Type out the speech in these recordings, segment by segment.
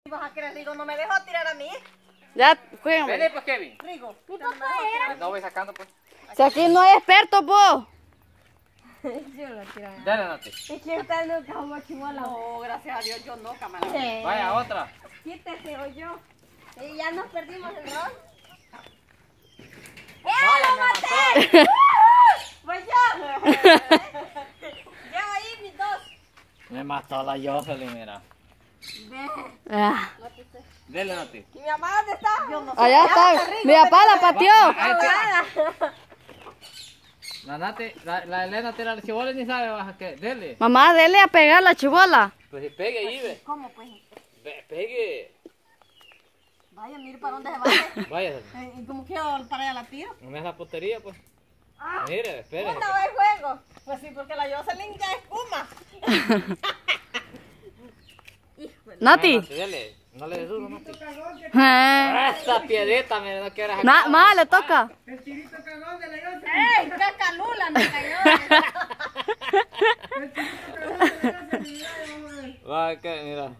Vas a querer, Rigo, no me dejó tirar a mí. Ya, jueguen. Vení pues, Kevin. Rigo, Mi papá era. No voy sacando pues. Si aquí no hay expertos, po. Yo lo tiraba. Dale, Nati. Es que usted nunca jugó chibola. no, gracias a Dios, yo no, camarada. Sí. Vaya, otra. Quítese o yo. Y ya nos perdimos el rol. Vaya, ¡Lo me maté! mató. Pues yo. Llevo ahí mis dos. Me mató la Jocelyn, mira. Ah, Dale, Nati. ¿Y mi mamá dónde está? Yo no sé. allá está. Mi papá la pateó. Ahí está. La Nati, la Elena tira el chibola y ni sabe baja qué. Dele. Mamá, dele a pegar la chibola. Pues si pegue ahí, ve. ¿Cómo pues? Pegue. Vaya, mire para dónde se va. Vaya. ¿Y cómo quiero para allá la tiro? No me das la potería, pues. Mire, espere. ¿Una vez juego? Pues sí, porque la Jocelyn ya espuma. Nati. Dale. No le des duro, Nati. Eh. Esta piedrita, mira, no quieras. Mamá, le toca. ¡Ey! ¡Cacalula me cayó! Va, que mira.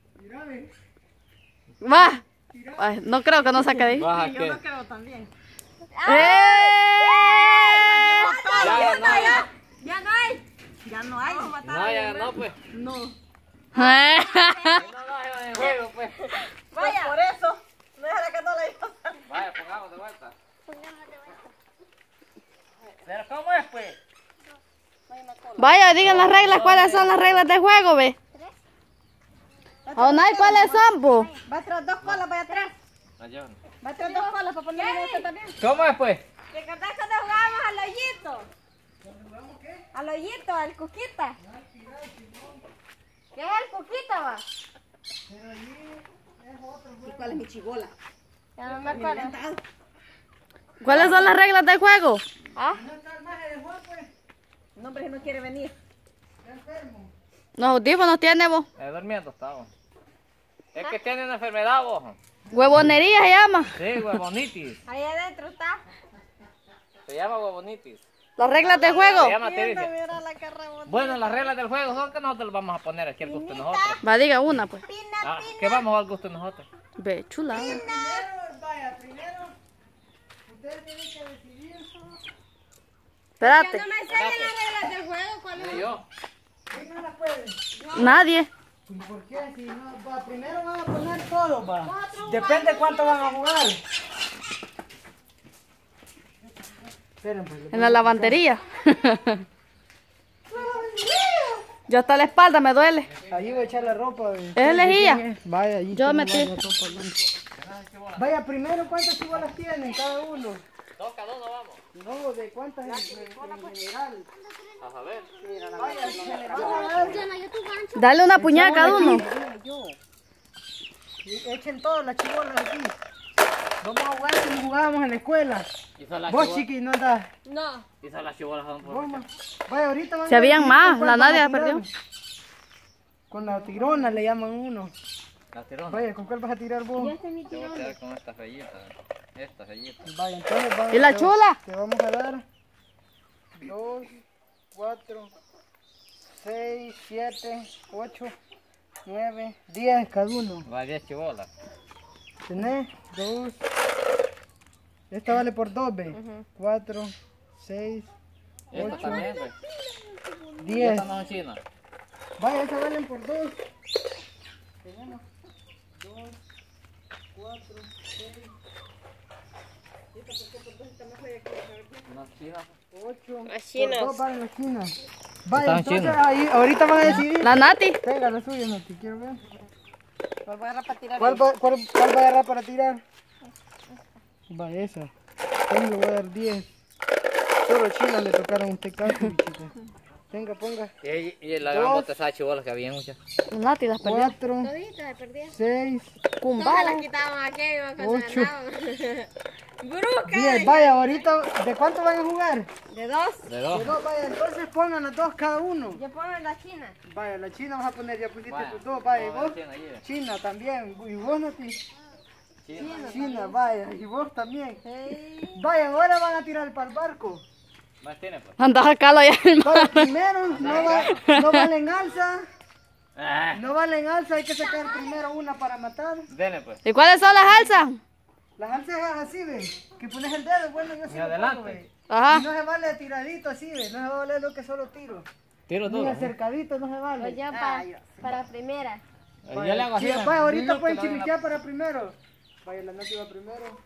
Va. Ay, no creo que no saque de ahí. Baja Yo que. no creo también. ¡Eh! Ya, no, ya. ¡Ya no hay! Ya no hay. No, ya no, pues. No. Eh. No, no, en juego, pues. Vaya. Por eso. No es la que no la hizo. Vaya, pongamos de vuelta. Pero ¿cómo es, pues? Vaya, digan las reglas, cuáles son las reglas del juego, ve. Onay, ¿cuáles son, po? Va a traer dos colas para atrás. La llevan. Va a traer dos colas para ponerle esto también. ¿Cómo es, pues? ¿Te acordás cuando jugábamos al hoyito? Al hoyito, al cuquita. ¿Qué es el cuquita, va? ¿Y cuál es mi chibola? Ya no me acuerdo. ¿Cuáles son las reglas del juego? ¿Ah? No, hombre, no quiere venir. Los audífonos tiene, vos. Durmiendo estaba. Es que tiene una enfermedad, vos. Huevonería se llama. Sí, huevonitis. Ahí adentro está. Se llama huevonitis. Las reglas del juego. Se llama tiricia. Mira la carra bonita. Bueno, las reglas del juego son que nosotros vamos a poner aquí al gusto de nosotros. Va, diga una, pues. Ah, que vamos al gusto de nosotros. Ve, chula. Primero, ustedes tienen que decidir. Espérate. No me enseñan las reglas del juego. ¿Cuál es? Y yo. ¿Quién no la puede? Nadie. ¿Y por qué? Si no, primero van a poner todo, va. Depende cuánto van a jugar. Esperen, pues. En la lavandería. Yo hasta la espalda me duele. Allí voy a echar la ropa. ¿Es lejía? Vaya, allí. Yo tengo metí. la ropa blanca. Vaya, primero, ¿cuántas chibolas tienen cada uno? Dos cada uno vamos. No, ¿de cuántas en general? A ver. Vaya, se le van a dar. Dale una puñada a cada uno. Y echen todas las chibolas aquí. Vamos a jugar como jugábamos en la escuela. Hizo la Vos, chiqui, no andas. No. Hizo las chibolas son por Vamos. Vaya, ahorita van Si a habían decidir más, con cuál la van a Nadia tirar. perdió. Con la tirona le llaman uno. la tirón. Vaya, ¿con cuál vas a tirar vos? Te voy a tirar con esta fellita. Esta fellita. Vaya, entonces vamos. ¿Y la chula? Te vamos a dar 2, 4, 6, 7, 8, 9, 10 cada uno. Va 10 chibolas. ¿Tenés? 2. Esta vale por 2, ve. 4, 6, Esta 8, también, pues. 10. Esta no es china. Vaya, estas valen por 2. Tenemos 2, 4, 6, No es china. 8. Las chinas. Por 2 valen las chinas. Vaya, Están entonces chinas. ahí, ahorita van a decidir. La Nati. Venga, la suya, no te quiero ver. ¿Cuál va a agarrar para tirar? Va esa. Tengo, le voy a dar 10. Solo chinas le tocaron a usted casi, chica. Venga, ponga. Y la gran botella de chibolas que había muchas. La Nati las perdió. 4, Todita se perdía. 6, Todas Cumbala. las quitaban aquí y iban con 8. Bruca. 10. Vaya, ahorita, ¿de cuánto van a jugar? De 2. De De dos. 2, vaya, entonces pongan las 2 cada uno. Yo pongo la china. Vaya, la china vas a poner, ya pusiste Vaya. tus 2, vaya, ¿y No, vos? china, allí. China también, ¿y vos, Nati? China. China, vaya, y vos también. Hey. Vaya, ahora van a tirar para el barco. Más tiene, pues. Anda a sacarlo allá. Para primero, no valen alza. No valen alza, hay que sacar primero una para matar. Dele pues. ¿Y cuáles son las alzas? Las alzas es así, ve. Que pones el dedo, bueno, yo sí Y lo adelante. pongo, ve. Ajá. Y no se vale tiradito así, ve. No se vale lo que solo tiro. Tiro Ni duro. acercadito no se vale. Pues yo para primera. Yo le hago así. Vaya, ahorita Dilo pueden que le haga chiriquear para primero. Vaya, la Nati va primero.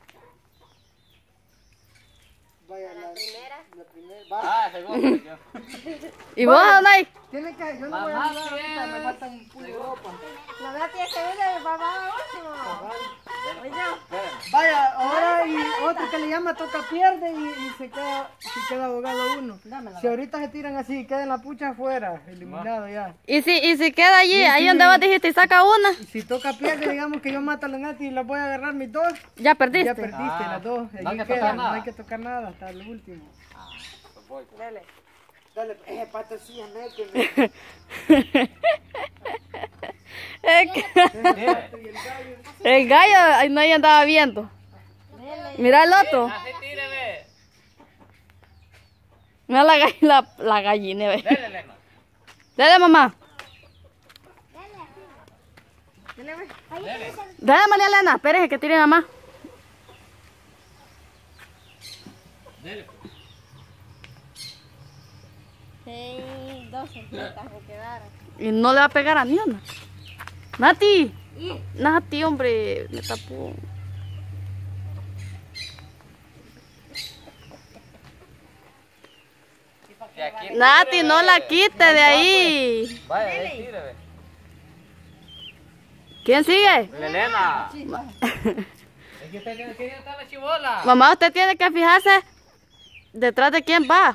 Vaya, la primera. Va. Ah, segundo. Yo. ¿Y vos, Donay? Tiene que, yo no voy a Mamá, ayudar ahorita, me bien. faltan un puño de ropa. La Nati es segunda y mi papá va último. Oye, Vaya, ahora y otro que le llama toca pierde y se queda abogado uno. Si ahorita se tiran así y queda en la pucha afuera, eliminado ya. ¿Y si queda allí, ahí donde vos dijiste y saca una? Y si toca pierde, digamos que yo mato a la Nati y la voy a agarrar mis dos, Ya perdiste. ya perdiste las dos. No hay Allí que tocar quedan, no nada. hay que tocar nada hasta el último. dale. Dale, pato, sí, méteme. El gallo ahí no andaba viendo. Mira el otro. Así tíreme. Mira la gallina, ve. Dele, Elena. Dale, mamá. Dele. Dale, María Elena. Espérese que tire mamá. Dele. 6, 2 centímetros me quedaron. Y no le va a pegar a ni una. Nati. Nati, hombre. Me tapó. Que aquí Nati, no la quite de ahí. Vaya, ahí tíreme. ¿Quién sigue? Elena. Es que usted tiene que ir a la chibola. Mamá, usted tiene que fijarse detrás de quién va.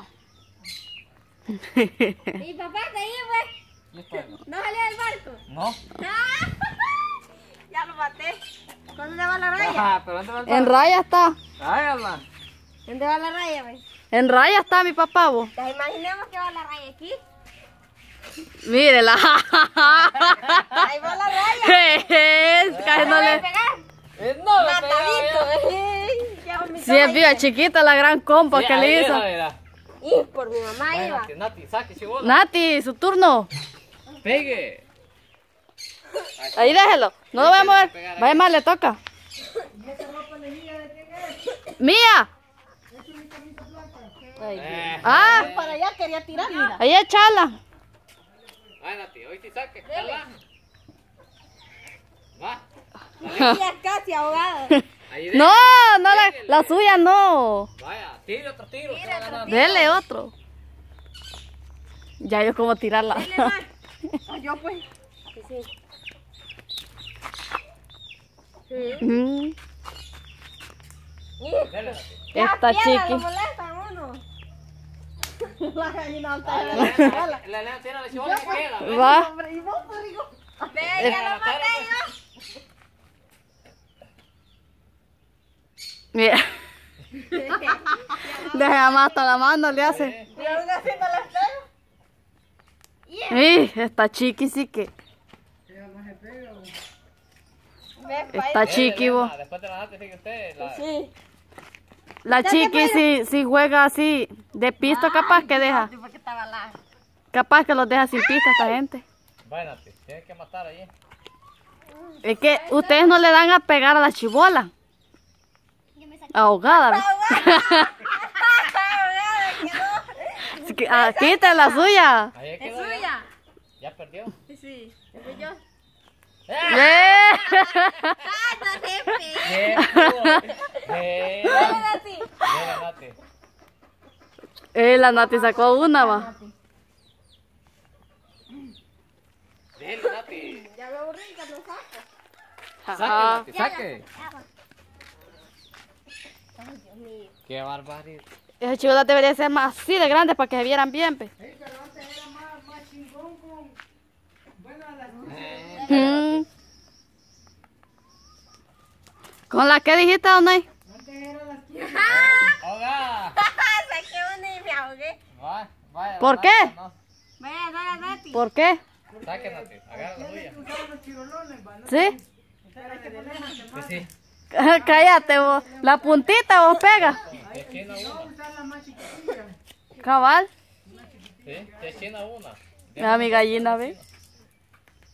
Mi papá está ahí, pues. ¿No salió del barco? No. ¡Ah! Ya lo maté. ¿Dónde va la raya? Ajá, pero ¿dónde va el En raya está. Ay, Alma. ¿Dónde va la raya, pues? En raya está mi papá, vos. Entonces imaginemos que va la raya aquí. Mírela. Ahí va la raya. Casi no le... No, me Matadito. Sí, es viva chiquita la gran compa que le hizo. Y por mi mamá iba. Nati, Nati, saque chibola. Nati, su turno. Pegue. Ahí déjelo. No lo voy a mover. Vaya más, le toca. Mía. Ah, Para allá quería tirar, mira. ahí echala. Ay, Nati, hoy sí saque. Cala. Va. Ya casi ahogada. Ahí No, no la suya no. Vaya, tire otro tiro. Tira otro tiro. Dele otro. Ya yo como tirarla. Dale más. O yo pues. Sí. Mm, Dale, Nati. Está Lo chiqui. molestan uno. La gallina alta. La Elena tiene la chibola que queda. ¿ves? Va. Y vos, Rodrigo. Ve, ya lo maté yo. Mira. Deja más hasta la mano le hace. Y aún así no la pego. Ih, está chiqui sí que. Ve, Está chiqui vos. Después de la Nati sigue usted. La... sí. La chiqui si juega así de pisto capaz que deja. Porque estaba la. Capaz que los deja sin pista esta gente. Vaya, Nati, tienes que matar allí. Es que ustedes no le dan a pegar a la chibola. Ahogada. ¿ves? Así que, quita la suya. Ahí Es quedó ya. suya. Ya perdió. Sí. Soy yo. ¡Eh! ¡Ah, no te pegué! Bien. Dale, Nati. Dale, Nati. La Nati sacó una, va. Dale, Nati. Ya me aburrí que lo saco. Saque, Ajá. Nati, saque. Ay, Dios mío. Qué barbaridad. Esa chibola debería ser más así de grande para que se vieran bien. Pe. Pero antes era más chingón con... Bueno, a las Mm. ¿Con la que dijiste, Donay? antes era las ¡Hola! Saqué una y me ahogué. Vaya, vaya. ¿Por Nati, qué? no. Vaya, dale, Nati. ¿Por qué? Saque, Nati. Agarra la suya. usaban los chirolones, ¿va? ¿No? ¿Sí? Hay que ponerlos de más. Sí. Cállate vos. La puntita vos pega. Te china No, una. usar las más chiquitillas. Cabal. Sí, te china una. Mira mi gallina, ve.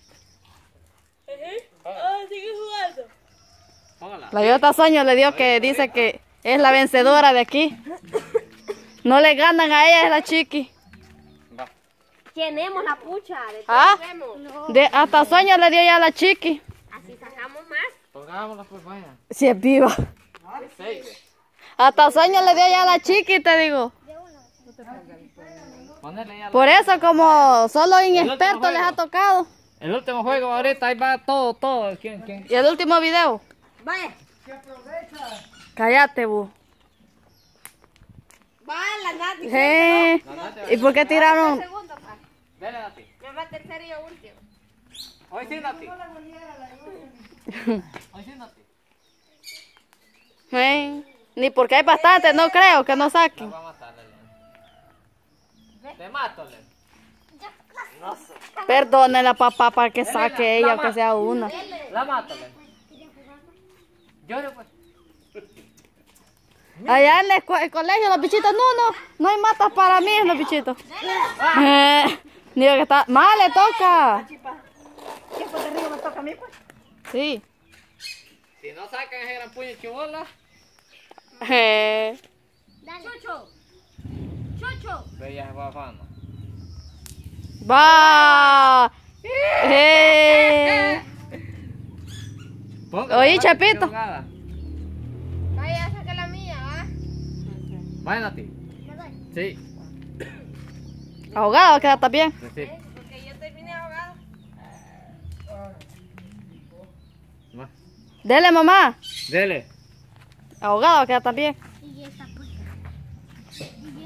Sigue jugando. Póngala. La Yota Sueño le dio que dice que es la vencedora de aquí. No le ganan a ella, es la Chiqui. Va. Llenemos la pucha. De ¿Ah? todo Hasta Sueño le dio ya a la Chiqui. así sacamos más. Pongámosla pues, vaya. Si es viva. Hasta Sueño le dio ya a la Chiqui, te digo. Ponerle ya la- Por eso como solo inexpertos último les ha juego. tocado. El último juego ahorita, ahí va todo. ¿Quién? Y el último video. Vaya. Cállate, bu. Va la Nati. ¿Y por qué tiraron? Segundo, pa. Dale, Nati. Me va tercero y último. Hoy sí, Nati. Hoy sí, Nati. Ni porque hay bastantes, no creo que no La saquen. voy a matar, Lele. Te mato, Lele. Perdónenla, papá, para que saque ella, aunque sea una. La mato, Lele. Llore, pues. Allá en el colegio, los bichitos, no hay matas para mí, los bichitos. Ni que está. Más le toca. ¿Qué fue de río me toca a mí, pues? Sí. Si no sacan ese gran puño de chibola, Chucho. Chucho. ella se va a fama. Va. Oye, Chapito. Vaya, saca la mía, ¿va? Vaya, Nati. Sí. Ahogado, queda también. Sí. Porque yo terminé ahogado. Va. Dele, mamá. Dele. Ahogado, queda también.